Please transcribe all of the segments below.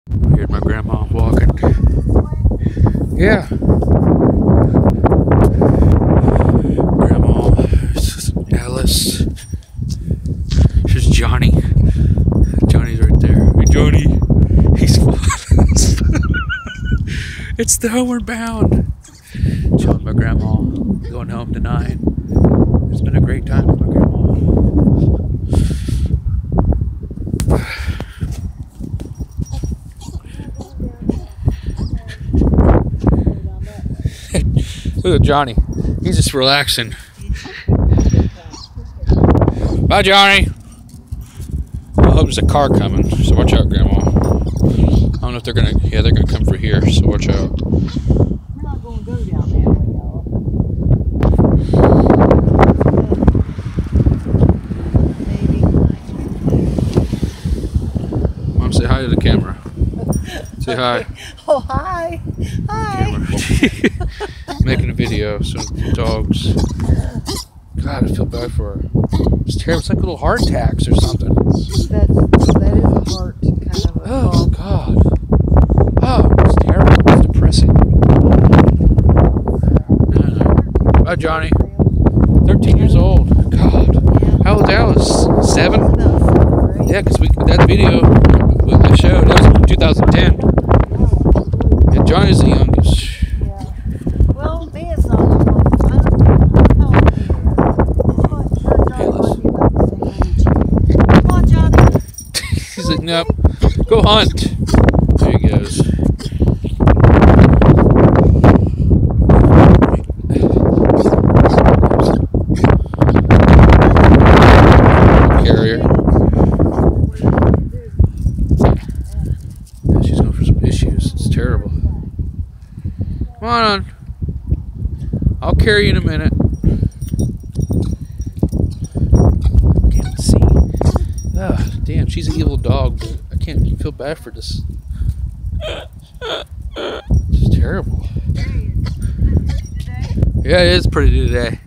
I heard my grandma walking. Yeah. Grandma, Alice. Here's Johnny. Johnny's right there. Hey, Johnny. He's It's the Homeward Bound. Chilling with my grandma. Going home tonight. It's been a great time with my grandma. Look at Johnny. He's just relaxing. Bye, Johnny. I hope there's a car coming, so watch out, Grandma. I don't know if they're gonna. Yeah, they're gonna come for here, so watch out. We're not gonna go down that way, y'all. Mom, say hi to the camera. Say hi. Oh, hi. Hi. Making a video of some dogs. God, I feel bad for her. It's terrible. It's like little heart attacks or something. That is a heart kind of a Oh, God. Oh, it's terrible. It's depressing. Bye, Johnny. 13 years old. God. How old is Alice? 7? Yeah, because that video we showed, that was in 2010. And Johnny's the youngest. Yeah. Well, Ben's not the one. Come on, Johnny. He's like, nope. Go hunt. There he goes. Carrier. Yeah, she's going for some issues. It's terrible. Come on. I'll carry you in a minute. Can't see. Oh, damn, she's an evil dog, but I can't feel bad for this. It's terrible. Yeah, it is pretty today.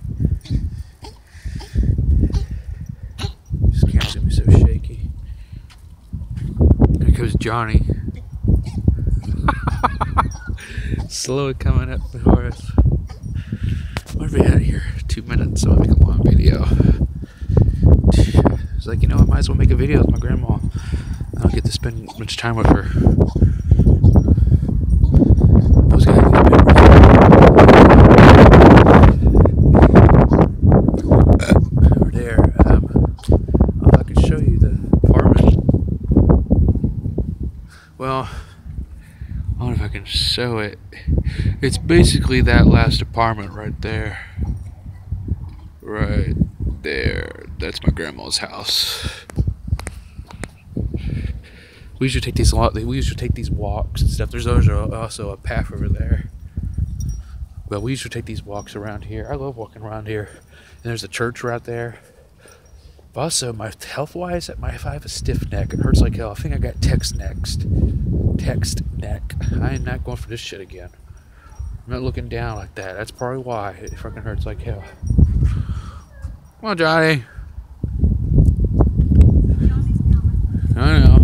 This camera's gonna be so shaky. There goes Johnny. Slowly coming up before us. What have we had here? 2 minutes, so I'll make a long video. It's like, you know, I might as well make a video with my grandma. I don't get to spend much time with her. Those guys over there. If I could show you the apartment. Well, I don't know if I can show it. It's basically that last apartment right there. Right there. That's my grandma's house. We usually take these walks and stuff. There's also a path over there. But we usually take these walks around here. I love walking around here. And there's a church right there. But also, my health-wise, if I have a stiff neck, it hurts like hell. I think I got text neck. I am not going for this shit again. I'm not looking down like that. That's probably why it fucking hurts like hell. Come on, Johnny. I know.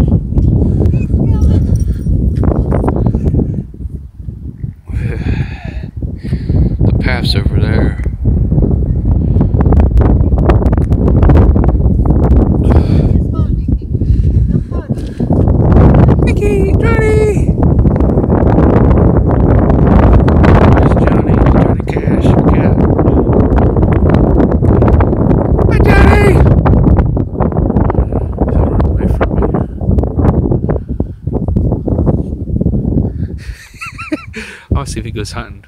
The path's over there. Mickey, Johnny. There's Johnny. Johnny Cash. Yeah. Hi, Johnny. Run away from me. I want to see if he goes hunting.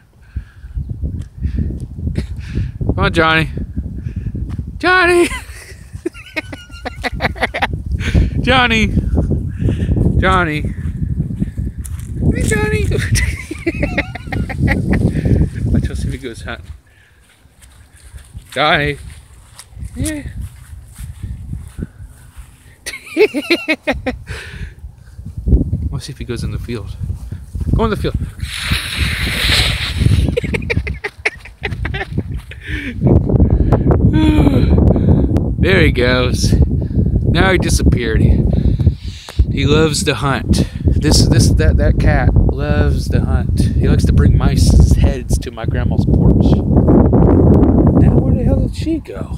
Come on, Johnny. Johnny! Johnny! Johnny! Hey, Johnny! Let's see if he goes hunting. Johnny! Yeah. Let's see if he goes in the field. Go in the field. There he goes. Now he disappeared. He loves to hunt. That cat loves to hunt. He likes to bring mice's heads to my grandma's porch. Now where the hell did she go?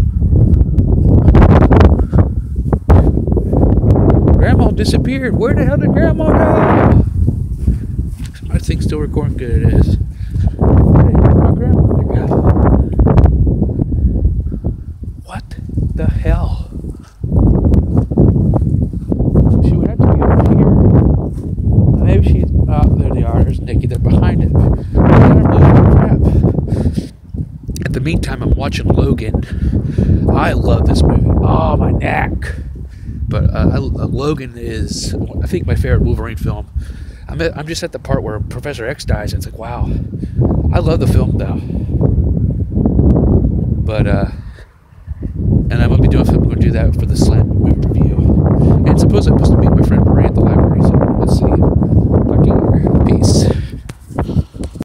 Grandma disappeared. Where the hell did Grandma go? My thing's still recording. Good, it is. Where the hell did my grandmother go? What the hell? She would have to be over here. Maybe she's. Oh, there they are. There's Nikki. They're behind it. Crap. In the meantime, I'm watching Logan. I love this movie. Oh, my neck. But Logan is, I think, my favorite Wolverine film. I'm just at the part where Professor X dies, and it's like, wow. I love the film, though. But, and I'm going to do that for the Slam movie review. And supposedly I'm supposed to meet my friend Marie at the library.